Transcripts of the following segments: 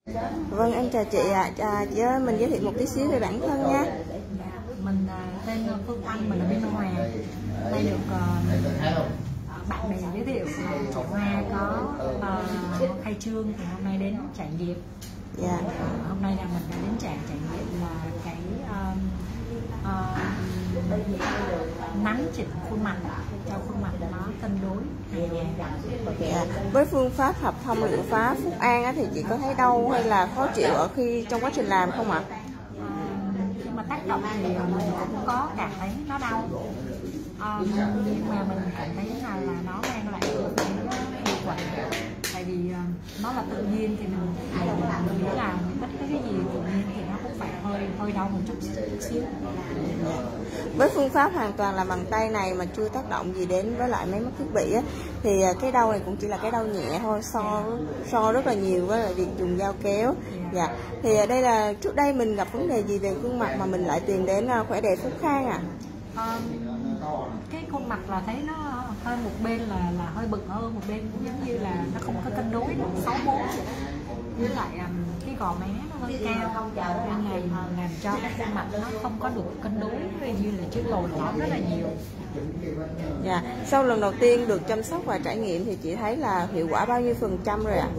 Vâng, em chào chị ạ. Chị ơi, mình giới thiệu một tí xíu về bản thân nha. Mình tên Phương Anh, mình ở bên Hoa. Đây được bạn bè giới thiệu là chị Hoa có khai trương thì hôm nay đến trải nghiệm. Dạ. Hôm nay là mình đã đến trải nghiệm là cái nắn chỉnh khuôn mặt cho khuôn mặt nó cân đối. Dạ. Với phương pháp hợp thông liệu pháp Phúc An á, thì chị có thấy đau hay là khó chịu ở khi trong quá trình làm không ạ? Khi mà tác động thì mình cũng có cảm thấy nó đau, nhưng mà mình cảm thấy là nó mang lại được cái hiệu quả, tại vì nó là tự nhiên thì mình nghĩ là bất cứ cái gì tự nhiên thì nó cũng phải hơi đau một chút xíu. Với phương pháp hoàn toàn là bằng tay này mà chưa tác động gì đến với lại máy móc thiết bị á, thì cái đau này cũng chỉ là cái đau nhẹ thôi, so rất là nhiều với lại việc dùng dao kéo. Dạ. Thì đây là trước đây mình gặp vấn đề gì về khuôn mặt mà mình lại tìm đến Khỏe Đẹp Phúc Khang ạ? Cái khuôn mặt là thấy nó hơi một bên là hơi bự hơn, một bên cũng giống như là nó không có cân đối, nó 64, với lại cái gò má nó hơi cao, nên là làm cho cái khuôn mặt nó không có được cân đối, như là trước lồi lõm rất là nhiều. Dạ. Sau lần đầu tiên được chăm sóc và trải nghiệm thì chị thấy là hiệu quả bao nhiêu % rồi ạ?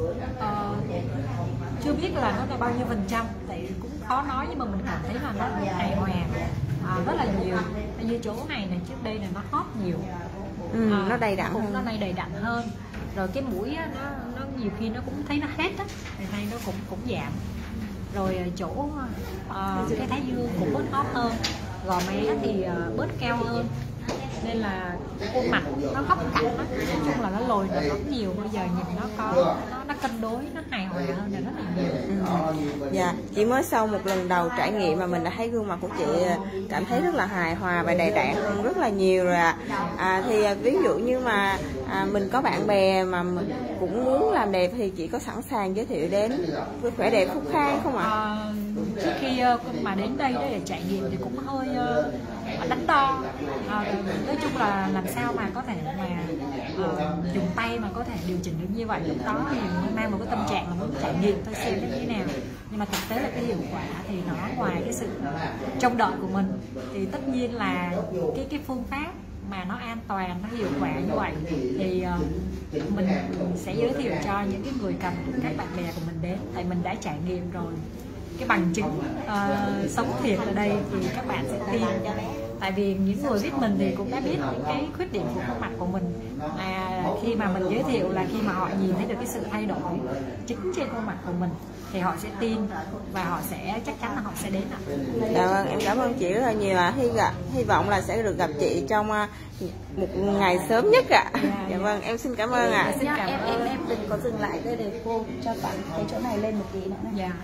Chưa biết là nó là bao nhiêu %, tại cũng khó nói, nhưng mà mình cảm thấy là nó hài hòa rất là nhiều. Như chỗ này trước đây là nó hót nhiều, nó đầy đặn hơn. Nó đầy đặn hơn. Rồi cái mũi á, nó nhiều khi nó cũng thấy nó hết á, thì nay nó cũng giảm. Rồi chỗ cái thái dương cũng bớt hót hơn, gò má thì bớt cao hơn, nên là khuôn mặt nó góc cạnh á, nói chung là nó lồi lõm nhiều. Bây giờ nhìn nó cân đối, nó hài hòa hơn là rất là nhiều. Dạ, chỉ mới sau một lần đầu trải nghiệm mà mình đã thấy gương mặt của chị cảm thấy rất là hài hòa và đầy đặn hơn rất là nhiều rồi ạ. Thì ví dụ như mà mình có bạn bè mà mình cũng muốn làm đẹp thì chị có sẵn sàng giới thiệu đến với Khỏe Đẹp Phúc Khang không ạ? Trước khi mà đến đây để trải nghiệm thì cũng hơi đắn đo. Nói chung là làm sao mà có thể mà dùng tay mà có thể điều chỉnh được như vậy. Lúc đó thì mình mang một cái tâm trạng là muốn trải nghiệm thôi xem nó như thế nào, nhưng mà thực tế là cái hiệu quả thì nó ngoài cái sự trông đợi của mình, thì tất nhiên là cái phương pháp mà nó an toàn, nó hiệu quả như vậy thì mình sẽ giới thiệu cho những cái người cần, các bạn bè của mình đến, tại mình đã trải nghiệm rồi. Cái bằng chứng sống thiệt ở đây thì các bạn sẽ tin, tại vì những người biết mình thì cũng đã biết những cái khuyết điểm của khuôn mặt của mình, khi mà mình giới thiệu là khi mà họ nhìn thấy được cái sự thay đổi chính trên khuôn mặt của mình thì họ sẽ tin và họ sẽ chắc chắn là họ sẽ đến ạ. Dạ vâng, em cảm ơn chị rất là nhiều ạ. Hy vọng là sẽ được gặp chị trong một ngày sớm nhất ạ. Dạ vâng, em xin cảm ơn ạ. Em đừng có dừng lại đây để cô cho bạn cái chỗ này lên một tí nữa này. Dạ.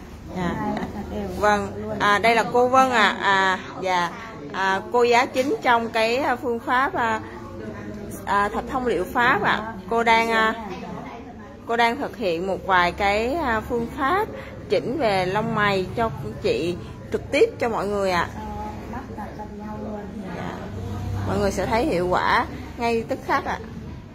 Vâng, đây là cô Vân ạ. Dạ. Cô giáo chính trong cái phương pháp thập thông liệu pháp ạ. Cô đang thực hiện một vài cái phương pháp chỉnh về lông mày cho chị trực tiếp cho mọi người ạ. Dạ. Mọi người sẽ thấy hiệu quả ngay tức khắc ạ.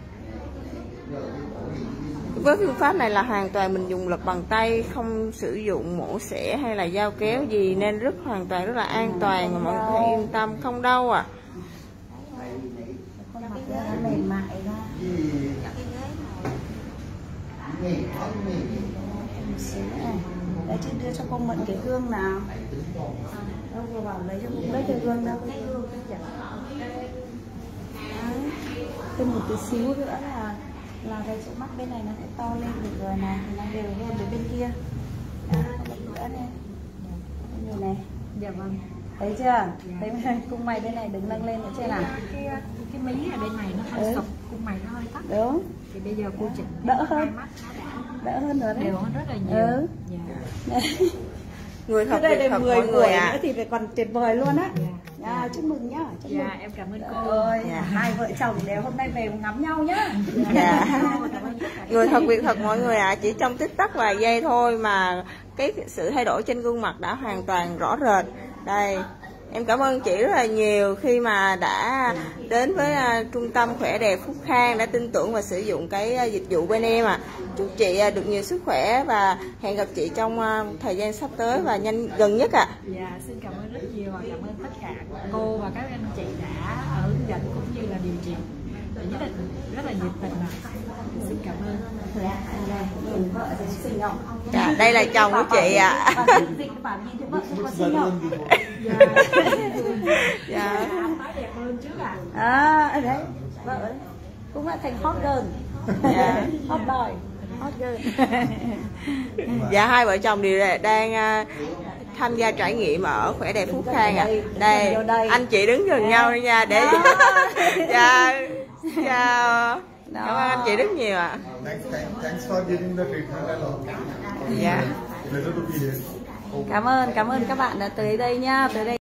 Với phương pháp này là hoàn toàn mình dùng lực bằng tay, không sử dụng mổ xẻ hay là dao kéo gì, nên hoàn toàn rất là an toàn và mọi người có thể yên tâm, không đau ạ. Khuôn mặt nó mềm mại ra. Đấy, chị đưa cho cô mượn cái gương nào. Đâu vừa bảo lấy cho cô lấy cái gương đâu. Thêm một tí xíu nữa là cái chỗ mắt bên này nó sẽ to lên được rồi này, nó đều hơn với bên kia. Một nữa này. Như này. Dạ vâng. Thấy chưa? Thấy cung mày bên này đứng nâng lên nữa chưa nào? Cái mí ở bên này nó hơi sụp, cung mày nó hơi thấp. Đúng. Thì bây giờ cô chỉnh đỡ hơn. Đỡ hơn nữa đấy. Đều hơn rất là nhiều. Dạ. Người thật đây việc là thật 10 mọi người ạ. nữa thì phải còn tuyệt vời luôn á. Chúc mừng nhá. Chúc mừng. Em cảm ơn cô. Rồi, hai vợ chồng đều hôm nay về ngắm nhau nhá. Dạ. Người thật việc thật mọi người ạ. Chỉ trong tích tắc vài giây thôi mà cái sự thay đổi trên gương mặt đã hoàn toàn rõ rệt. Đây, Em cảm ơn chị rất là nhiều khi mà đã đến với trung tâm khỏe đẹp Phúc Khang, đã tin tưởng và sử dụng cái dịch vụ bên em ạ. Chúc chị được nhiều sức khỏe và hẹn gặp chị trong thời gian sắp tới và gần nhất ạ. Dạ, xin cảm ơn rất nhiều và cảm ơn tất cả cô và các anh chị đã hướng dẫn cũng như là điều trị rất là nhiệt tình. Xin cảm ơn. Dạ, đây là chồng của chị ạ. Dạ, nói đẹp hơn trước ạ. Đấy, vợ đấy cũng là thành hot girl. Dạ. Hot boy, hot girl. Dạ, hai vợ chồng đều đang tham gia trải nghiệm ở khỏe đẹp Phúc Khang ạ. Đây, anh chị đứng gần nhau đi nha để dạ, chào. Cảm ơn anh chị rất nhiều ạ. Thanks for giving the treatment. Dạ. Pleasure to be here. Cảm ơn các bạn đã tới đây nha, tới đây.